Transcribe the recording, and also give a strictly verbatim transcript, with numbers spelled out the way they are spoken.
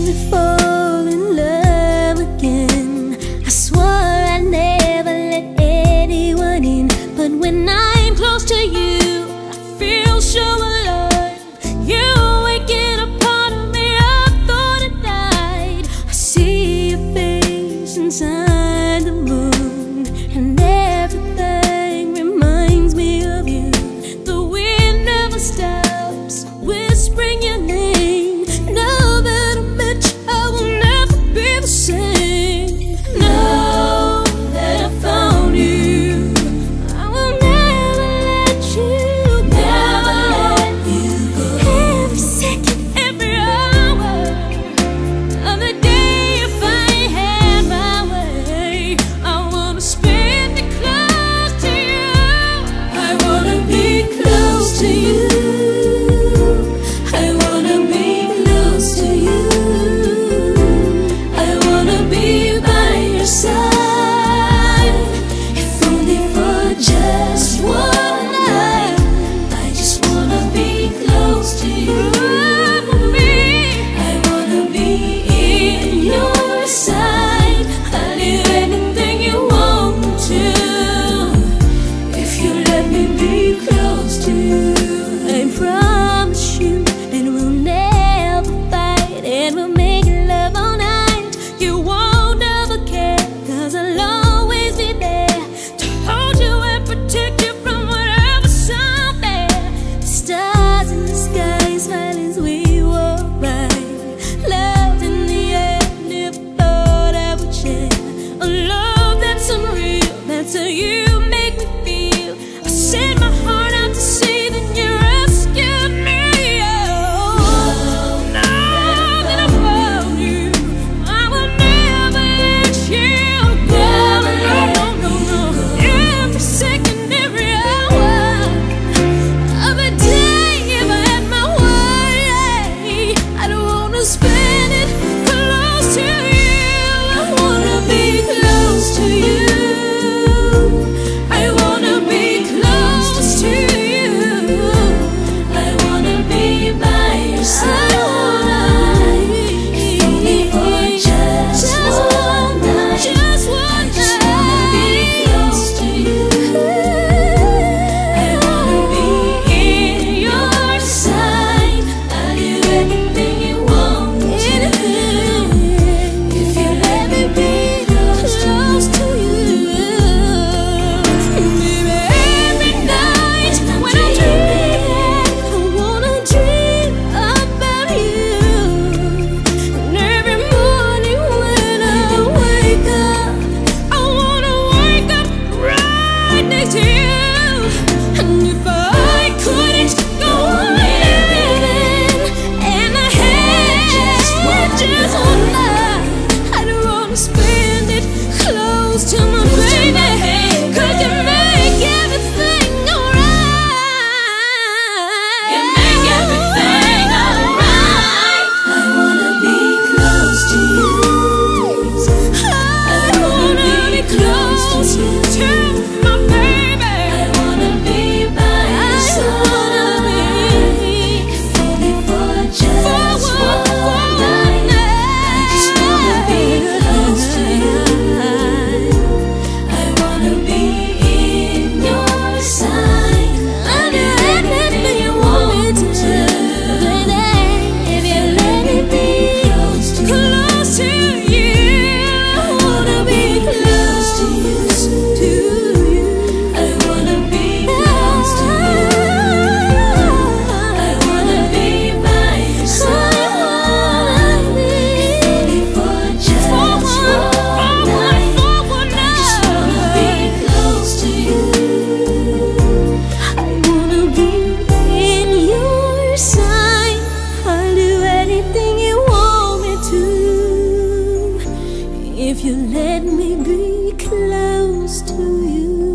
to fall in love again. I swore I'd never let anyone in, but when I'm close to you, I feel so alive. You're waking a part of me I thought had died. I see your face inside the moon, and everything reminds me of you. The wind never stops whispering your name. Now that I met you, I will never be the same. Now that I found you, I will never let you go. Never let you go. Every second, every hour of the day, if I had my way, I wanna spend it close to you. I wanna be close to you. I wanna be close to you. I wanna be by your side, if only for just one night. I just wanna be close to you. I wanna be in your side. I'll do anything you want me to, if you let me be close to you. I promise you that we'll never fight, and we'll make love all night. You won't ever care, 'cause I'll always be there to hold you and protect you from whatever's out there. The stars in the sky smile as we walk by. Love in the air, never thought I would share. A love that's unreal, that's how you make me feel. I set my heart out to sea, then you rescued me. Oh, now that I found you, I will never let you go. No, no, no, no. Every second, every hour of the day, if I had my way, I don't wanna spend it close to you. I wanna be close to you. I wanna be close to you. I wanna be by your side, if only for just one night. Just one night. I just wanna be close to you. I wanna be in your side. I'll do anything you want me to, if you let me be close to you. Baby, every night when I'm dreaming, I wanna dream about you. And every morning when I wake up, I wanna wake up right next to you. And if I couldn't go on living, and I had just one night, I don't wanna spend it close to my baby, 'cause you make everything alright. You make everything alright. I wanna be close to you. I wanna be close to my baby. I wanna be by your side, if only for just one night. I just wanna be close to you. I wanna be in your side. I'll do anything you want me to, if you let me be close to you. I wanna be close to you. I wanna be close to you. I wanna be by your side, if only for just one night. I just wanna be close to you. I wanna be in your side. I'll do anything you want me to, if you let me be close to you.